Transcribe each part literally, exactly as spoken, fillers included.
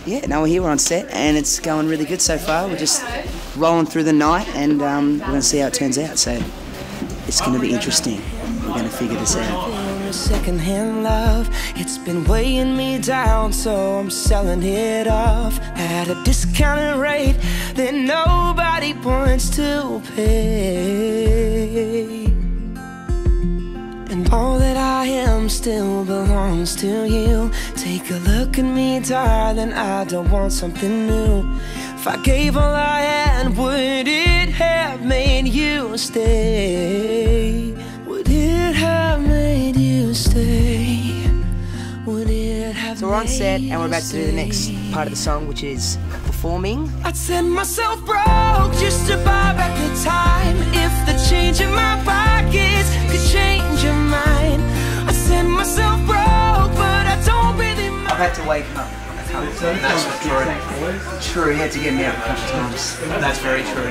yeah, now we're here, we're on set, and it's going really good so far. We're just rolling through the night, and um, we're going to see how it turns out. So it's going to be interesting. We're going to figure this out. Secondhand love, it's been weighing me down, so I'm selling it off at a discounted rate that nobody wants to pay. And all that I am still belongs to you. Take a look at me, darling, I don't want something new. If I gave all I had, would it have made you stay? Would it have made you stay? Would it have So we're on set, and we're about to do the next part of the song, which is performing. I'd set myself broke just to buy back the time. If the change in my pockets could change your mind, I'd set myself broke, but I don't really mind. I've had to wake up a couple of times. That's true. True, you had to get me up a couple of times. That's very true.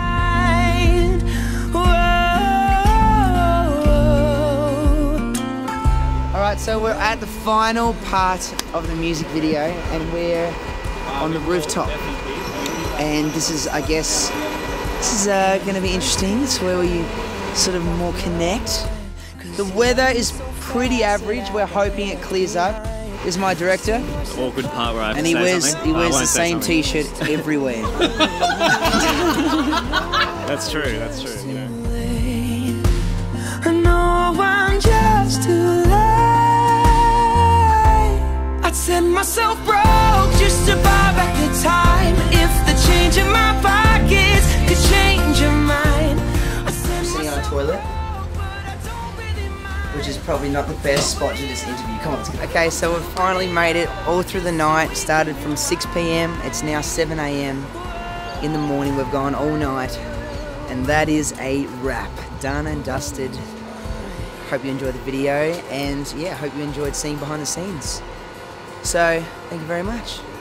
Alright, so we're at the final part of the music video, and we're on the rooftop. And this is, I guess, this is uh, going to be interesting. It's where we sort of more connect. The weather is pretty average. We're hoping it clears up. This is my director. The awkward part where I have and to he say wears something. he wears I the same something. T-shirt everywhere. That's true. That's true. You know. I know I'm just too late. I'd set myself broke just to buy back the time. If the change in my pockets could change your mind. I'm sitting on a toilet, which is probably not the best spot to this interview. Come on, let's go. Okay, so we've finally made it all through the night. Started from six p m It's now seven a m in the morning. We've gone all night, and that is a wrap. Done and dusted. Hope you enjoyed the video, and yeah, hope you enjoyed seeing behind the scenes. So, thank you very much.